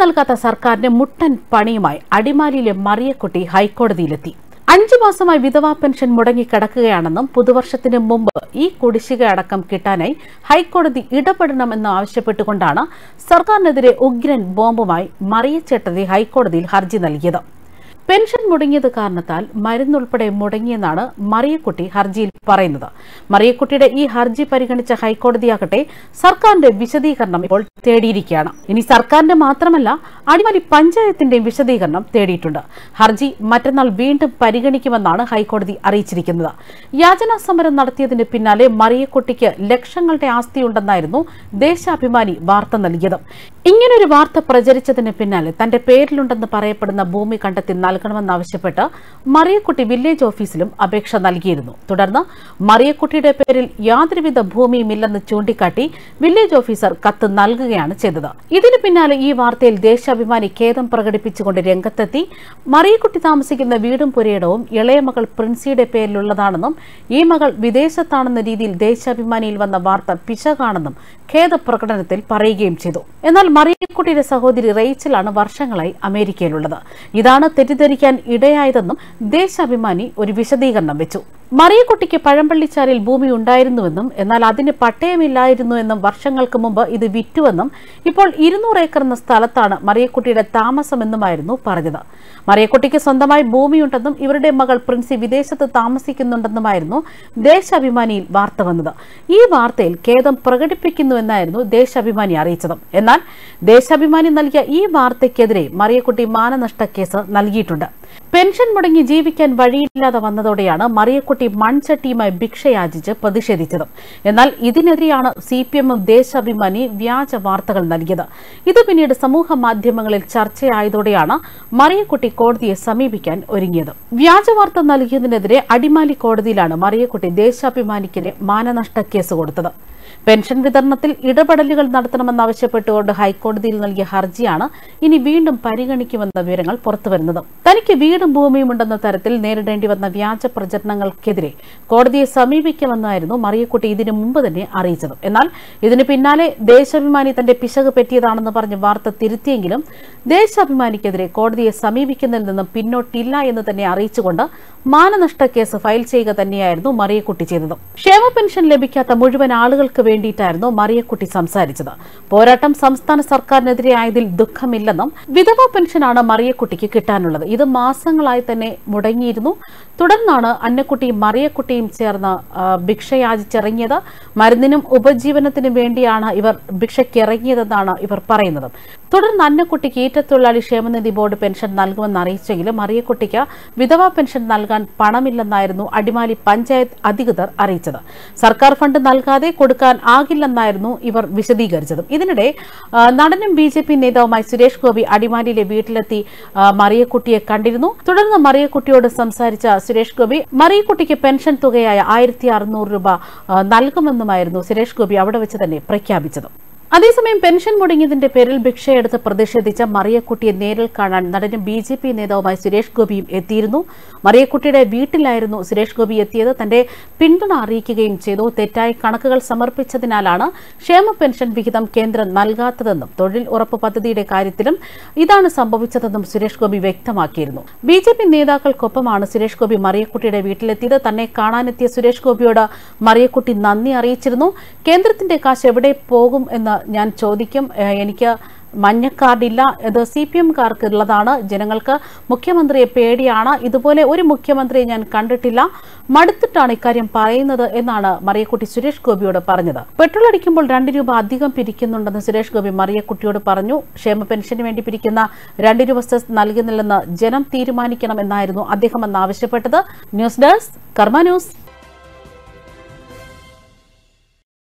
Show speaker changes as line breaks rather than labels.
നൽകാത്ത സർക്കാരിന്റെ മുട്ടൻ പണിയുമായി അടിമാലിയിലെ മറിയക്കുട്ടി ഹൈക്കോടതിയിലെത്തി. 5 മാസമായി വിധവാ പെൻഷൻ മുടങ്ങിക്കിടക്കുകയാണെന്നും പുതുവർഷത്തിന് മുമ്പ് ഈ കുടിശ്ശിക അടക്കം കിട്ടാനായി ഹൈക്കോടതി ഇടപെടണമെന്ന് ആവശ്യപ്പെട്ടുകൊണ്ടാണ് സർക്കാരിനെതിരെ ഉഗ്രൻ ബോംബുമായി മറിയച്ചേട്ടതി ഹൈക്കോടതിയിൽ ഹർജി നൽകിയത്. പെൻഷൻ മുടങ്ങിയത് കാരണത്താൽ മരുന്നുൾപ്പെടെ മുടങ്ങിയെന്നാണ് മറിയക്കുട്ടി ഹർജിയിൽ പറയുന്നത്. മറിയക്കുട്ടിയുടെ ഈ ഹർജി പരിഗണിച്ച ഹൈക്കോടതിയാകട്ടെ സർക്കാരിന്റെ വിശദീകരണം ഇപ്പോൾ തേടിയിരിക്കുകയാണ്. ഇനി സർക്കാരിന്റെ മാത്രമല്ല അടിമാലി പഞ്ചായത്തിന്റെയും വിശദീകരണം തേടിയിട്ടുണ്ട്. ഹർജി മറ്റന്നാൾ വീണ്ടും പരിഗണിക്കുമെന്നാണ് ഹൈക്കോടതി അറിയിച്ചിരിക്കുന്നത്. യാചനാ സമരം നടത്തിയതിന് പിന്നാലെ മറിയക്കുട്ടിക്ക് ലക്ഷങ്ങളുടെ ആസ്തിയുണ്ടെന്നായിരുന്നു ദേശാഭിമാനി വാർത്ത നൽകിയത്. ഇങ്ങനൊരു വാർത്ത പ്രചരിച്ചതിന് പിന്നാലെ തന്റെ പേരിലുണ്ടെന്ന് പറയപ്പെടുന്ന ഭൂമി കണ്ടെത്തി നൽകണമെന്നാവശ്യപ്പെട്ട് മറിയക്കുട്ടി വില്ലേജ് ഓഫീസിലും അപേക്ഷ നൽകിയിരുന്നു. തുടർന്ന് മറിയക്കുട്ടിയുടെ പേരിൽ യാതൊരുവിധ ഭൂമിയുമില്ലെന്ന് ചൂണ്ടിക്കാട്ടി വില്ലേജ് ഓഫീസർ കത്ത് നൽകുകയാണ് ചെയ്തത്. ഇതിനു പിന്നാലെ ഈ വാർത്തയിൽ ദേശാഭിമാനി ഖേദം പ്രകടിപ്പിച്ചുകൊണ്ട് രംഗത്തെത്തി. മറിയക്കുട്ടി താമസിക്കുന്ന വീടും പുരയിടവും ഇളയ മകൾ പ്രിൻസിയുടെ പേരിലുള്ളതാണെന്നും ഈ മകൾ വിദേശത്താണെന്ന രീതിയിൽ ദേശാഭിമാനിയിൽ വന്ന വാർത്ത പിശകാണെന്നും ഖേദപ്രകടനത്തിൽ പറയുകയും ചെയ്തു. എന്നാൽ മറിയക്കുട്ടിയുടെ സഹോദരി റേച്ചലാണ് വർഷങ്ങളായി അമേരിക്കയിലുള്ളത്. ഇതാണ് തെറ്റിദ്ധരിക്കാൻ ഇടയായതെന്നും ദേശാഭിമാനി ഒരു വിശദീകരണം വെച്ചു. മറിയക്കുട്ടിക്ക് പഴമ്പള്ളിച്ചാലിൽ ഭൂമി ഉണ്ടായിരുന്നുവെന്നും എന്നാൽ അതിന് പട്ടയമില്ലായിരുന്നു എന്നും വർഷങ്ങൾക്ക് മുമ്പ് ഇത് വിറ്റുവെന്നും ഇപ്പോൾ 200 ഏക്കർ എന്ന സ്ഥലത്താണ് മറിയക്കുട്ടിയുടെ താമസമെന്നുമായിരുന്നു പറഞ്ഞത്. മറിയക്കുട്ടിക്ക് സ്വന്തമായി ഭൂമിയുണ്ടെന്നും ഇവരുടെ മകൾ പ്രിൻസി വിദേശത്ത് താമസിക്കുന്നുണ്ടെന്നുമായിരുന്നു ദേശാഭിമാനിയിൽ വാർത്ത വന്നത്. ഈ വാർത്തയിൽ ഖേദം പ്രകടിപ്പിക്കുന്നുവെന്നായിരുന്നു ദേശാഭിമാനി അറിയിച്ചത്. എന്നാൽ ദേശാഭിമാനി നൽകിയ ഈ വാർത്തയ്ക്കെതിരെ മറിയക്കുട്ടി മാനനഷ്ട കേസ് നൽകിയിട്ടുണ്ട്. പെൻഷൻ മുടങ്ങി ജീവിക്കാൻ വഴിയില്ലാതെ വന്നതോടെയാണ് മറിയക്കുട്ടി മൺചട്ടിയുമായി ഭിക്ഷയാചിച്ച് പ്രതിഷേധിച്ചത്. എന്നാൽ ഇതിനെതിരെയാണ് CPM ദേശാഭിമാനി വ്യാജ വാർത്തകൾ നൽകിയത്. ഇത് പിന്നീട് സമൂഹ മാധ്യമങ്ങളിൽ ചർച്ചയായതോടെയാണ് മറിയക്കുട്ടി കോടതിയെ സമീപിക്കാൻ ഒരുങ്ങിയത്. വ്യാജ വാർത്ത നൽകിയതിനെതിരെ അടിമാലി കോടതിയിലാണ് മറിയക്കുട്ടി ദേശാഭിമാനിക്കെതിരെ മാനനഷ്ട കേസ് കൊടുത്തത്. പെൻഷൻ വിതരണത്തിൽ ഇടപെടലുകൾ നടത്തണമെന്നാവശ്യപ്പെട്ടുകൊണ്ട് ഹൈക്കോടതിയിൽ നൽകിയ ഹർജിയാണ് ഇനി വീണ്ടും പരിഗണിക്കുമെന്ന വിവരങ്ങൾ പുറത്തുവരുന്നത്. തനിക്ക് വീടും ഭൂമിയുമുണ്ടെന്ന തരത്തിൽ നേരിടേണ്ടി വന്ന വ്യാജ പ്രചരണങ്ങൾക്കെതിരെ കോടതിയെ സമീപിക്കുമെന്നായിരുന്നു മറിയക്കുട്ടി ഇതിനു മുമ്പ് തന്നെ അറിയിച്ചത്. എന്നാൽ ഇതിന് പിന്നാലെ ദേശാഭിമാനി തന്റെ പിശക് പറ്റിയതാണെന്ന് പറഞ്ഞ് വാർത്ത തിരുത്തിയെങ്കിലും ദേശാഭിമാനിക്കെതിരെ കോടതിയെ സമീപിക്കുന്നതിൽ നിന്നും പിന്നോട്ടില്ല എന്ന് തന്നെ അറിയിച്ചുകൊണ്ട് മാനനഷ്ട കേസ് ഫയൽ ചെയ്യുക തന്നെയായിരുന്നു മറിയക്കുട്ടി ചെയ്തത്. ക്ഷേമ പെൻഷൻ ലഭിക്കാത്ത മുഴുവൻ ആളുകൾക്ക് വേണ്ടിയിട്ടായിരുന്നു മറിയക്കുട്ടി സംസാരിച്ചത്. പോരാട്ടം സംസ്ഥാന സർക്കാരിനെതിരെ ആയതിൽ ദുഃഖമില്ലെന്നും വിധവാ പെൻഷനാണ് മറിയക്കുട്ടിക്ക് കിട്ടാനുള്ളത്. ഇത് മാസങ്ങളായി തന്നെ മുടങ്ങിയിരുന്നു. തുടർന്നാണ് അന്നക്കുട്ടിയും മറിയക്കുട്ടിയും ചേർന്ന് ഭിക്ഷയാചിച്ചിറങ്ങിയത്. മരുന്നിനും ഉപജീവനത്തിനും വേണ്ടിയാണ് ഇവർ ഭിക്ഷയ്ക്കിറങ്ങിയതെന്നാണ് ഇവർ പറയുന്നത്. തുടർന്ന് അന്നക്കുട്ടിക്ക് ഈറ്റത്തൊഴിലാളി ക്ഷേമനിധി ബോർഡ് പെൻഷൻ നൽകുമെന്ന് അറിയിച്ചെങ്കിലും മറിയക്കുട്ടിക്ക് വിധവാ പെൻഷൻ നൽകാൻ പണമില്ലെന്നായിരുന്നു അടിമാലി പഞ്ചായത്ത് അധികൃതർ അറിയിച്ചത്. സർക്കാർ ഫണ്ട് നൽകാതെ കൊടുക്കാൻ ആകില്ലെന്നായിരുന്നു ഇവർ വിശദീകരിച്ചത്. ഇതിനിടെ നടനും BJP നേതാവുമായി സുരേഷ് ഗോപി അടിമാലിയിലെ വീട്ടിലെത്തി മറിയക്കുട്ടിയെ കണ്ടിരുന്നു. തുടർന്ന് മറിയക്കുട്ടിയോട് സംസാരിച്ച സുരേഷ് ഗോപി മറിയക്കുട്ടിക്ക് പെൻഷൻ തുകയായ 1600 രൂപ നൽകുമെന്നുമായിരുന്നു സുരേഷ് ഗോപി അവിടെ വെച്ച് തന്നെ പ്രഖ്യാപിച്ചത്. അതേസമയം പെൻഷൻ മുടങ്ങിയതിന്റെ പേരിൽ ഭിക്ഷയെടുത്ത് പ്രതിഷേധിച്ച മറിയക്കുട്ടിയെ നേരിൽ കാണാൻ നടനും BJP നേതാവുമായി സുരേഷ് ഗോപിയും എത്തിയിരുന്നു. മറിയക്കുട്ടിയുടെ വീട്ടിലായിരുന്നു സുരേഷ് ഗോപി എത്തിയത്. തന്റെ പിന്തുണ അറിയിക്കുകയും ചെയ്തു. തെറ്റായ കണക്കുകൾ സമർപ്പിച്ചതിനാലാണ് ക്ഷേമ പെൻഷൻ വിഹിതം കേന്ദ്രം നൽകാത്തതെന്നും തൊഴിൽ ഉറപ്പ് പദ്ധതിയുടെ കാര്യത്തിലും ഇതാണ് സംഭവിച്ചതെന്നും സുരേഷ് ഗോപി വ്യക്തമാക്കിയിരുന്നു. BJP നേതാക്കൾക്കൊപ്പമാണ് സുരേഷ് ഗോപി മറിയക്കുട്ടിയുടെ വീട്ടിലെത്തിയത്. തന്നെ കാണാനെത്തിയ സുരേഷ് ഗോപിയോട് മറിയക്കുട്ടി നന്ദി അറിയിച്ചിരുന്നു. കേന്ദ്രത്തിന്റെ കാശ് എവിടെ പോകും എന്ന് ഞാൻ ചോദിക്കും. എനിക്ക് മഞ്ഞക്കാർഡില്ല, ഇത് CPMകാർക്ക് ഉള്ളതാണ്. ജനങ്ങൾക്ക് മുഖ്യമന്ത്രിയെ പേടിയാണ്. ഇതുപോലെ ഒരു മുഖ്യമന്ത്രിയെ ഞാൻ കണ്ടിട്ടില്ല. മടുത്തിട്ടാണ് ഇക്കാര്യം പറയുന്നത് എന്നാണ് മറിയക്കുട്ടി സുരേഷ് ഗോപിയോട് പറഞ്ഞത്. പെട്രോൾ അടിക്കുമ്പോൾ 2 രൂപ അധികം പിരിക്കുന്നുണ്ടെന്ന് സുരേഷ് ഗോപി മറിയക്കുട്ടിയോട് പറഞ്ഞു. ക്ഷേമ പെൻഷന് വേണ്ടി പിരിക്കുന്ന 2 രൂപ സെസ് നൽകുന്നില്ലെന്ന് ജനം തീരുമാനിക്കണം എന്നായിരുന്നു അദ്ദേഹം ആവശ്യപ്പെട്ടത്. News desk Karma news.